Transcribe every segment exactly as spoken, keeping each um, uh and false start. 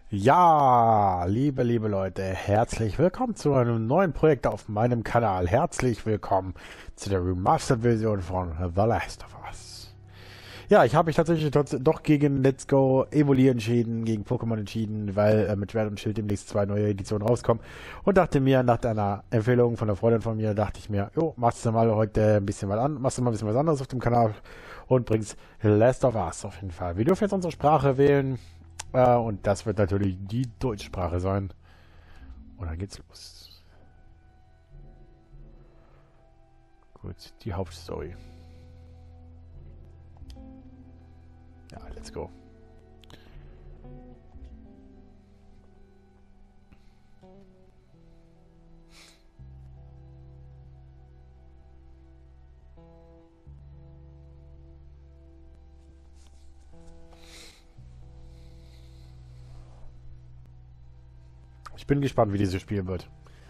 Ja, liebe, liebe Leute, herzlich willkommen zu einem neuen Projekt auf meinem Kanal. Herzlich willkommen zu der Remastered-Version von The Last of Us. Ja, ich habe mich tatsächlich doch gegen Let's Go Evoli entschieden, gegen Pokémon entschieden, weil äh, mit Schwert und Schild demnächst zwei neue Editionen rauskommen. Und dachte mir, nach einer Empfehlung von einer Freundin von mir, dachte ich mir, jo, machst du mal heute ein bisschen was an, machst du mal ein bisschen was anderes auf dem Kanal und bringst Last of Us auf jeden Fall. Wir dürfen jetzt unsere Sprache wählen. Äh, und das wird natürlich die Deutschsprache sein. Und dann geht's los. Gut, die Hauptstory. Ja, let's go. Ich bin gespannt, wie dieses Spiel wird.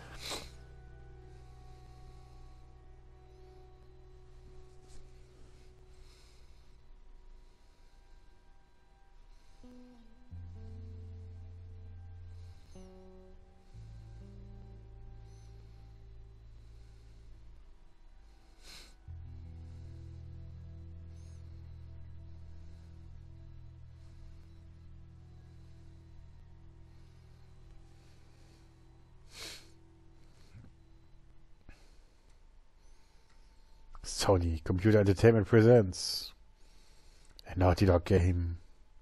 Sony Computer Entertainment presents a Naughty Dog game.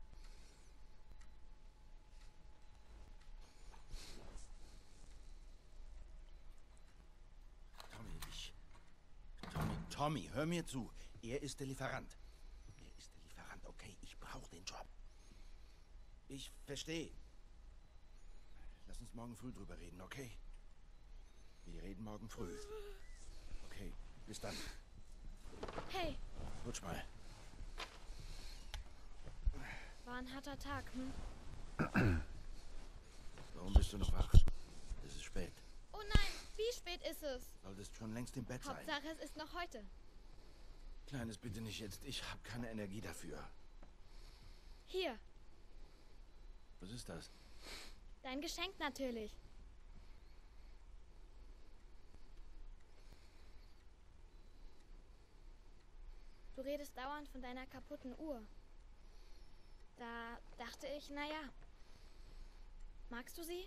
Tommy, ich... Tommy, Tommy, hör mir zu. Er ist der Lieferant. Er ist der Lieferant, okay. Ich brauche den Job. Ich verstehe. Lass uns morgen früh drüber reden, okay? Wir reden morgen früh. Okay, bis dann. Hey, Rutsch mal. war ein harter Tag, hm? Warum bist du noch wach? Es ist spät. Oh nein, wie spät ist es? Solltest schon längst im Bett sein. Hauptsache, es ist noch heute. Kleines, bitte nicht jetzt. Ich habe keine Energie dafür. Hier, Was ist das? dein Geschenk natürlich. Du redest dauernd von deiner kaputten Uhr. Da dachte ich, naja. Magst du sie?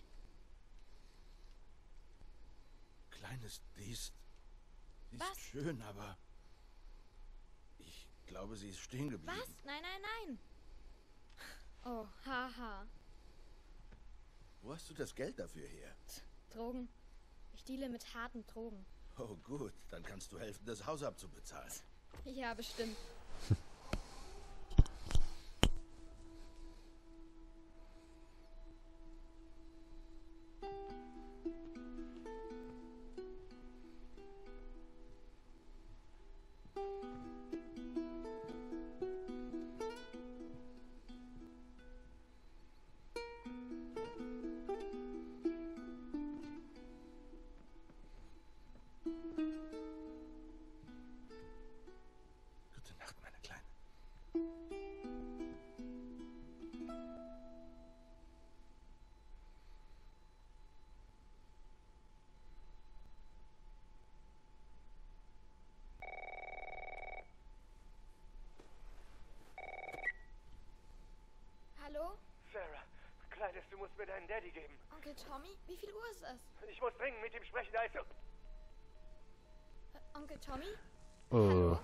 Kleines, die ist... Die ist Was? schön, aber... Ich glaube, sie ist stehen geblieben. Was? Nein, nein, nein. Oh, haha. Wo hast du das Geld dafür her? Drogen. Ich deale mit harten Drogen. Oh gut, dann kannst du helfen, das Haus abzubezahlen. Ja, bestimmt. Gute Nacht, meine Kleine. Hallo? Sarah, Kleines, du musst mir deinen Daddy geben. Onkel Tommy? Wie viel Uhr ist es? Ich muss dringend mit ihm sprechen, also. Äh, Onkel Tommy? Oh.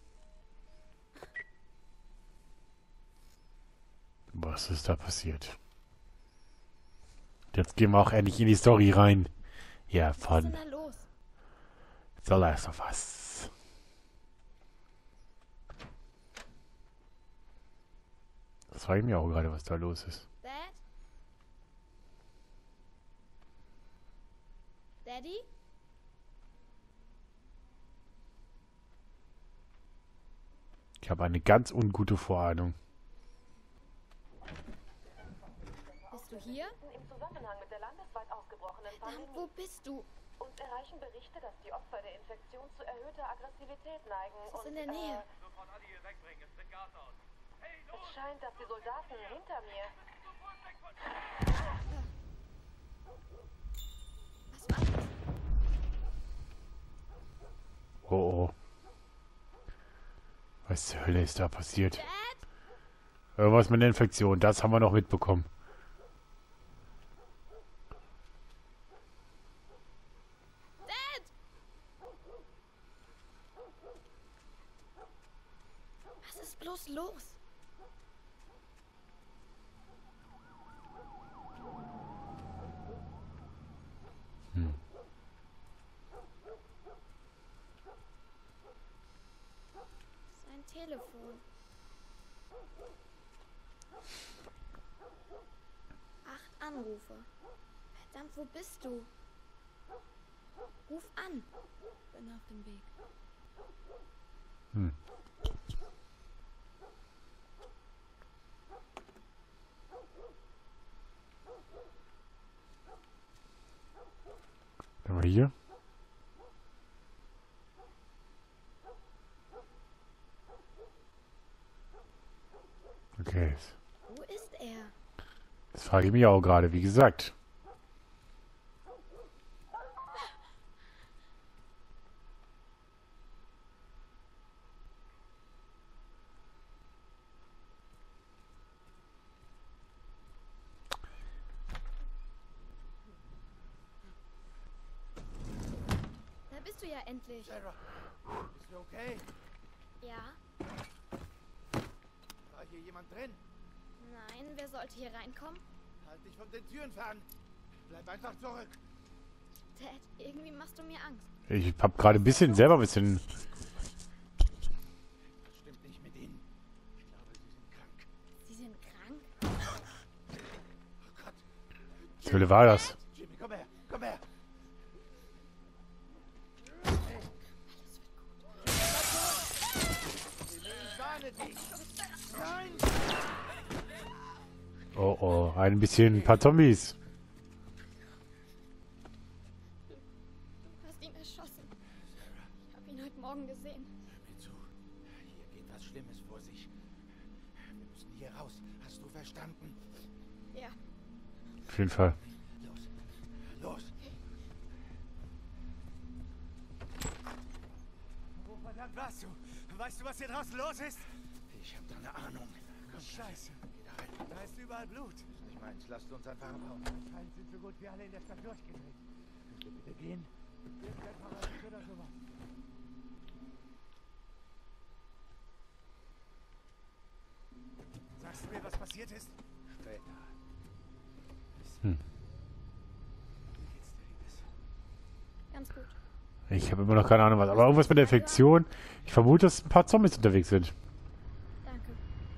Was ist da passiert? Jetzt gehen wir auch endlich in die Story rein. Ja, Was ist von denn da los? The Last of Us. Das frage ich mich auch gerade, was da los ist. Dad? Daddy? Ich habe eine ganz ungute Vorahnung. Bist du hier? Im Zusammenhang mit der landesweit ausgebrochenen Verdammt, wo Pandemie. bist du? Uns erreichen Berichte, dass die Opfer der Infektion zu erhöhter Aggressivität neigen. Es ist und, in der Nähe. Äh, Sofort alle hier wegbringen, es tritt Gas aus. Es scheint, dass die Soldaten hinter mir... Was war das? Oh oh. Was zur Hölle ist da passiert? Dad? Irgendwas mit der Infektion, das haben wir noch mitbekommen. Dad! Was ist bloß los? Hm. Sein Telefon. Acht Anrufe. Verdammt, wo bist du? Ruf an. Bin auf dem Weg. Hm. Dann mal hier. Okay. Wo ist er? Das frage ich mich auch gerade, wie gesagt. Da bist du ja endlich. Sarah, bist du okay? Ja? War hier jemand drin? Nein, wer sollte hier reinkommen? Halt dich von den Türen fern. Bleib einfach zurück. Dad, irgendwie machst du mir Angst. Ich hab gerade ein bisschen selber ein bisschen. Das stimmt nicht mit ihnen. Ich glaube, sie sind krank. Sie sind krank? Oh Gott. Zur Hölle war das? Jimmy, komm her. Komm her. Nein! Oh oh, ein bisschen ein paar Zombies. Du hast ihn erschossen. Ich habe ihn heute Morgen gesehen. Hör mir zu. Hier geht was Schlimmes vor sich. Wir müssen hier raus. Hast du verstanden? Ja. Auf jeden Fall. Los. Los. Wo verdammt warst du? Weißt du, was hier draußen los ist? Ich habe da eine Ahnung. Komm, Scheiße. Geh da rein. Da ist überall Blut. Das ist nicht meins. Lasst uns einfach abhauen. Anscheinend sind so gut wie alle in der Stadt durchgedreht. Könnt ihr bitte gehen? Irgendein Parasite oder sowas. Sagst du mir, was passiert ist? Später. Hm. Wie geht's dir, Liebes? Ganz gut. Ich habe immer noch keine Ahnung was. Aber irgendwas mit der Infektion. Ich vermute, dass ein paar Zombies unterwegs sind. Danke.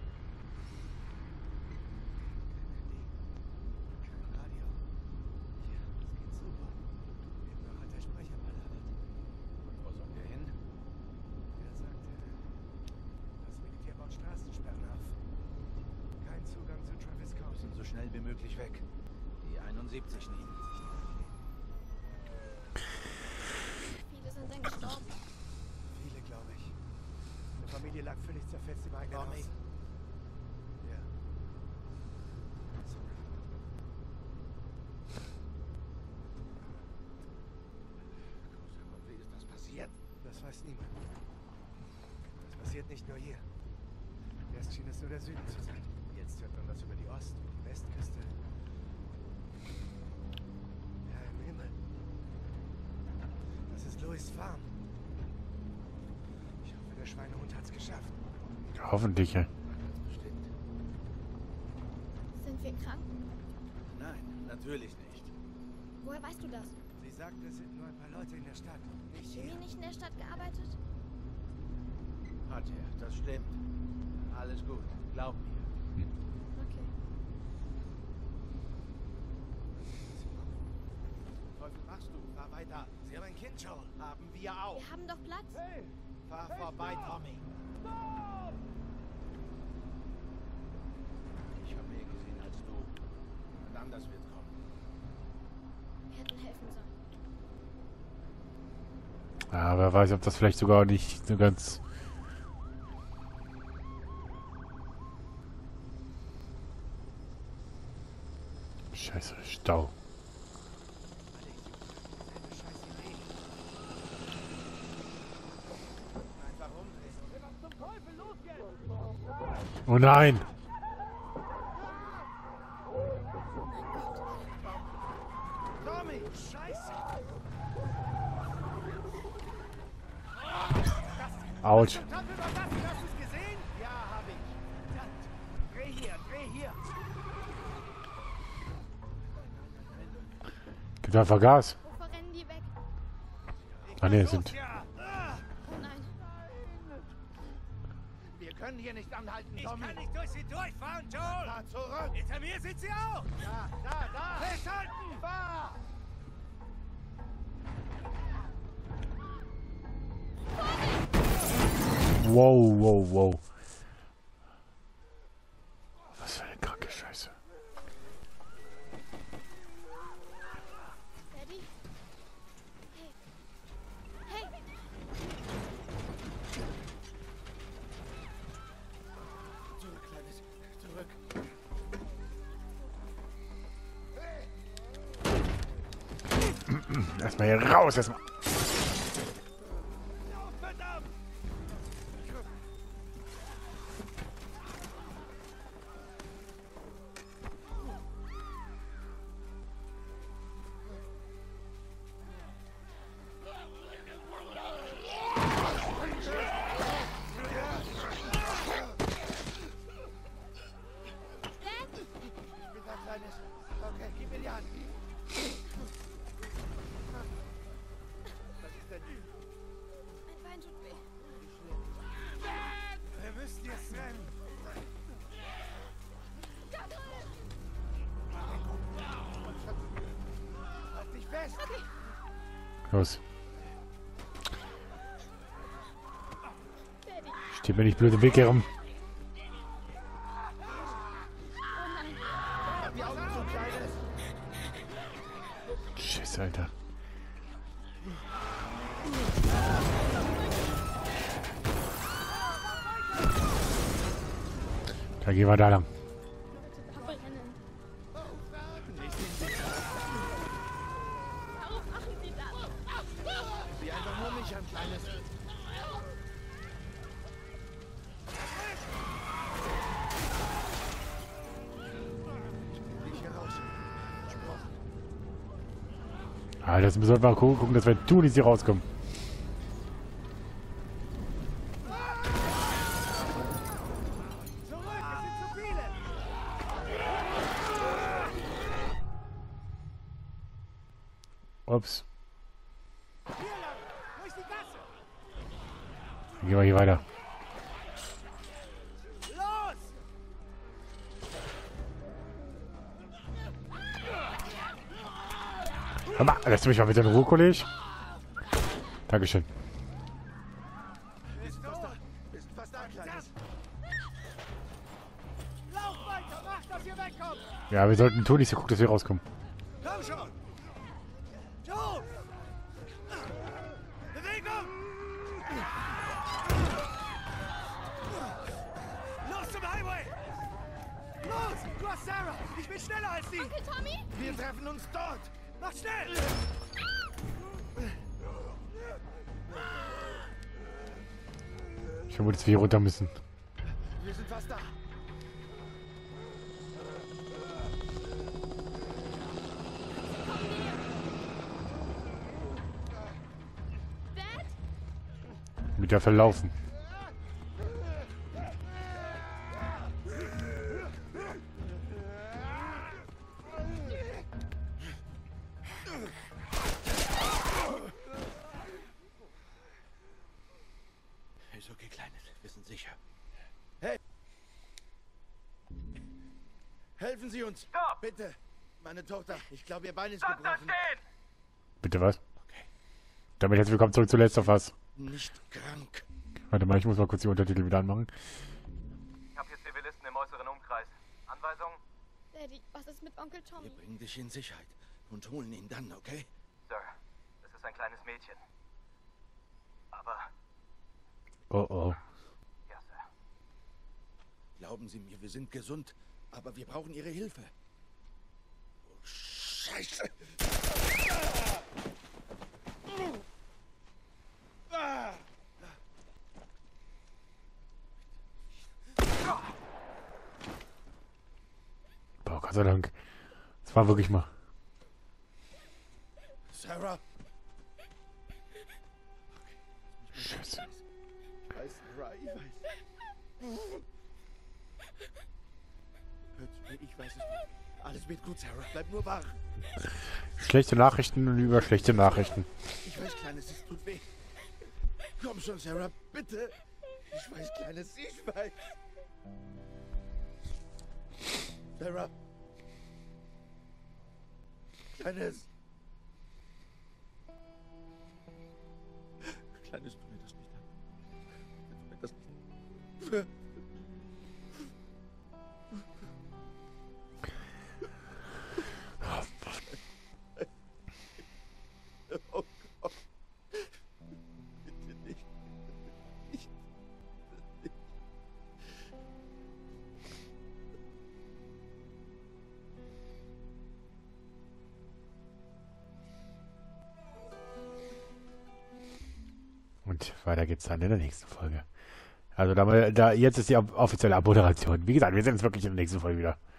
Kein Radio. Ja, es geht super. Eben noch hat der Sprecher ballert. Und wo sollen wir hin? Er sagte, das Militär baut Straßensperren auf. Kein Zugang zu Travis County. Wir müssen so schnell wie möglich weg. Die einundsiebzig nehmen. Viele sind dann gestorben. Viele, glaube ich. Eine Familie lag völlig zerfetzt im eigenen Haus. Ja. Sorry. Großer Gott, wie ist das passiert? Das weiß niemand. Das passiert nicht nur hier. Erst schien es nur der Süden zu sein. Jetzt hört man das über die Ost- und die Westküste. Ja, im Himmel. Das ist Louis' Farm. Ich hoffe, der Schweinehund hat's geschafft. Hoffentlich. Ja. Bestimmt. Sind wir krank? Nein, natürlich nicht. Woher weißt du das? Sie sagt, es sind nur ein paar Leute in der Stadt. Nicht Jimmy hier. nicht in der Stadt gearbeitet? Hat er, das stimmt. Alles gut, glaub mir. Okay. Was Teufel machst du? Fahr weiter. Sie haben ein Kind, Joel. Haben wir auch. Wir haben doch Platz. Hey! Fahr vorbei, Tommy. Ich habe mehr gesehen als du. Und anders wird kommen. Wir hätten helfen sollen. Ja, wer weiß, ob das vielleicht sogar nicht so ganz. Stau. Oh nein! Tommy, Scheiße! Autsch. Teufel war das? Hast du es gesehen? Ja, hab ich. Dann, dreh hier, dreh hier. Gibt einfach Gas. Wovor rennen die weg? Ah ne, Los, sind. ja. Ah, Oh nein. wir können hier nicht anhalten, Ich Tommy. kann nicht durch sie durchfahren, Joel! Fahr zurück. Hinter mir sind sie auch! Da, da, da. Festhalten! Fahr. Wow, wow, wow. Was für eine kranke Scheiße. Daddy? Hey. Hey. Zurück, Kleines. Zurück. Erstmal hier raus, erstmal. Verdammt. Ich bin da, Kleines. Okay, gib mir die Hand. Was ist denn? Mein Bein tut weh. Wir müssen jetzt rennen. Halt dich fest. Los. Daddy. Steht mir nicht blöd im Weg herum. Oh nein. Mach die Augen zu, Kleines. Schiss, Alter. Da gehen wir da lang. Verbrennen. Nicht hinsichtlich. Warum machen sie das? Sieh einfach nur mich an, Kleines. Ich hier raus. Versprochen. Ah, das müssen wir mal gu- gucken, dass wir tun, dass sie rauskommen. Zurück, es sind zu viele. Ups. Hier lang, durch die Gasse. Dann gehen wir hier weiter. Los! Hör mal, lässt du mich mal bitte in Ruhe, Kollege? Dankeschön. Wir sind fast da. Wir sind fast da, Kleines. Lauf weiter, mach, dass ihr wegkommt. Ja, wir sollten tun, dass wir gucken, dass wir rauskommen. Komm schon. Joe! Bewegung! Los zum Highway! Los! Du hast Sarah! Ich bin schneller als sie! Onkel Tommy? Wir treffen uns dort! Mach schnell! Ich vermute, dass wir hier runter müssen. Wir sind fast da! Dad? Mit der verlaufen. Ist okay, Kleines. Wir sind sicher. Hey! Helfen Sie uns! Stopp! Bitte! Meine Tochter, ich glaube, ihr Bein ist Bleibt da gebrochen. stehen! Bitte was? Okay. Damit herzlich willkommen zurück zu Last of Us. Nicht krank. Warte mal, ich muss mal kurz die Untertitel wieder anmachen. Ich habe hier Zivilisten im äußeren Umkreis. Anweisung? Daddy, was ist mit Onkel Tommy? Wir bringen dich in Sicherheit und holen ihn dann, okay? Sir, es ist ein kleines Mädchen. Aber, Oh oh. ja, Sir. Glauben Sie mir, wir sind gesund, aber wir brauchen Ihre Hilfe. Oh, Scheiße. Ah. Boah, Gott sei Dank. Das war wirklich mal... Sarah. Scheiße. Ich weiß, Sarah, ich weiß. Hör zu mir, ich weiß es nicht. Alles wird gut, Sarah. Bleib nur wach. Schlechte Nachrichten und über schlechte Nachrichten. Ich weiß, Kleines, es tut weh. Komm schon, Sarah, bitte. Ich weiß, Kleines, ich weiß. Sarah. Kleines. Kleines, tu mir das nicht an. Tu mir das nicht. Oh Gott. Bitte nicht. Nicht. Nicht. Und weiter geht's dann in der nächsten Folge. Also da, da jetzt ist die offizielle Abmoderation. Wie gesagt, wir sehen uns wirklich in der nächsten Folge wieder.